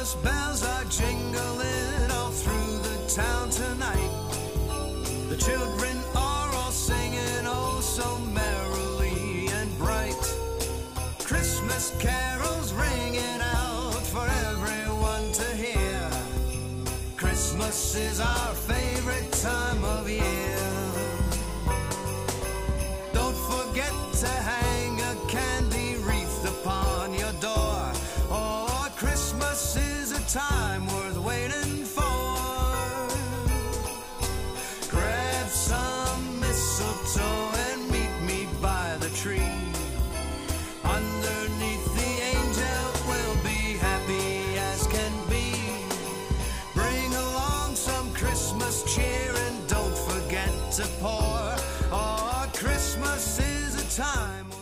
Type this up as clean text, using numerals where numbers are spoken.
Christmas bells are jingling all through the town tonight. The children are all singing oh so merrily and bright. Christmas carols ringing out for everyone to hear. Christmas is our favorite time of year. Don't forget to hang a candy wreath upon your door. Oh, Christmas is a time worth waiting for. Grab some mistletoe and meet me by the tree. Underneath the angel we'll be happy as can be. Bring along some Christmas cheer and don't forget to pour. Oh, Christmas is a time